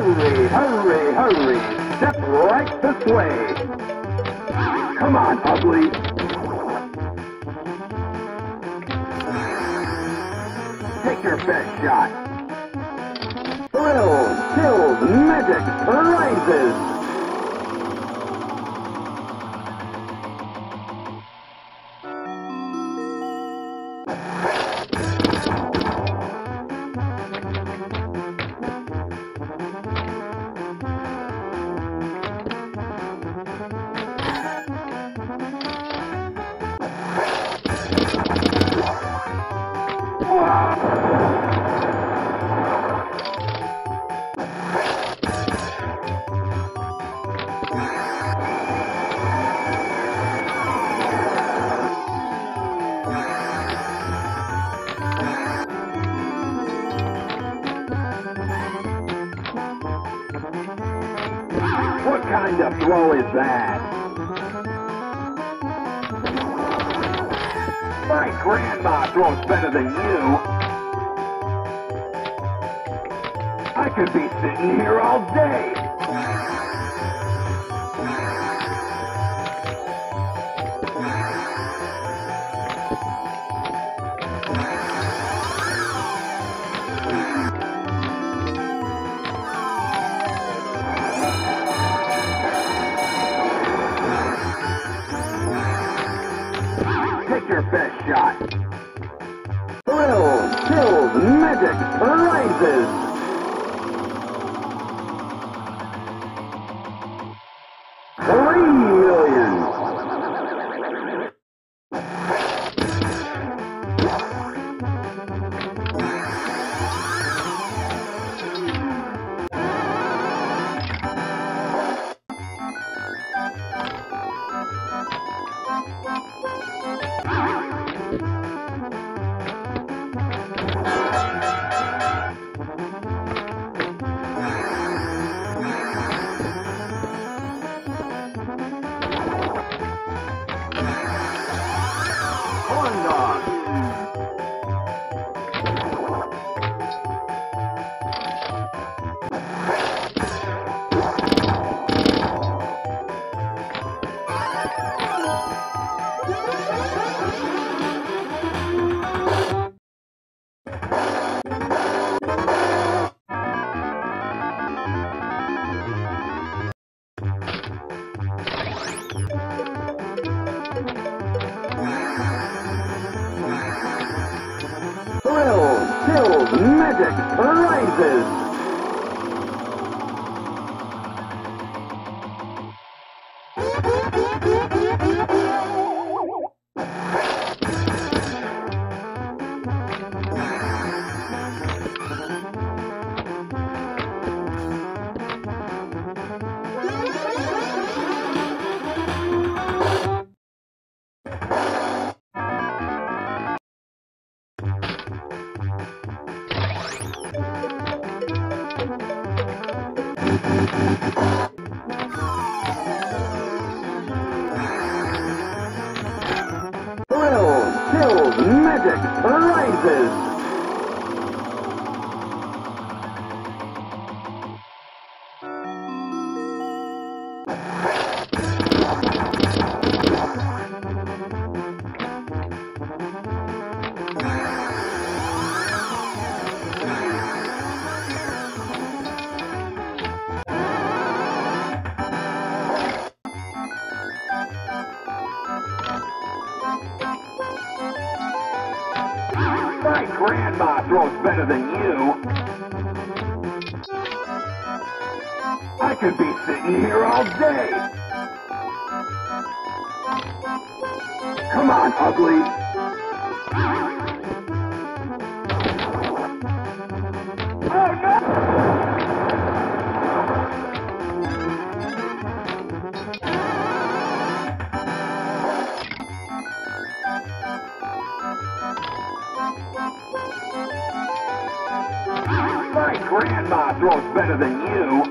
Hurry, hurry, hurry. Step right this way. Come on, ugly. Take your best shot. Thrills, chills, magic, prizes. What kind of throw is that? My grandma throws better than you. I could be sitting here all day. Take your best shot. Thrills, chills, magic, prizes. $3 million. Thrills, chills, magic, prizes. Thrills, chills, magic, prizes. My grandma throws better than you. I could be sitting here all day. Come on, ugly. Oh, no! My grandma throws better than you.